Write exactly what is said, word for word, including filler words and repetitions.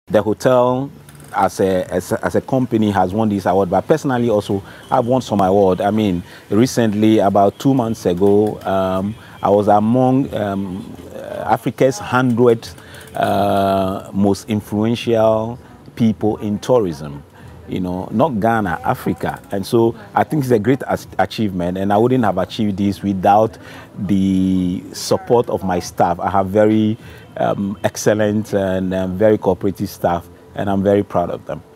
the hotel as a, as a as a company has won this award, but personally also I've won some award. I mean, recently, about two months ago, um, I was among um, Africa's hundred uh, most influential people in tourism. You know, not Ghana, Africa. And so I think it's a great achievement, and I wouldn't have achieved this without the support of my staff. I have very um, excellent and um, very cooperative staff, and I'm very proud of them.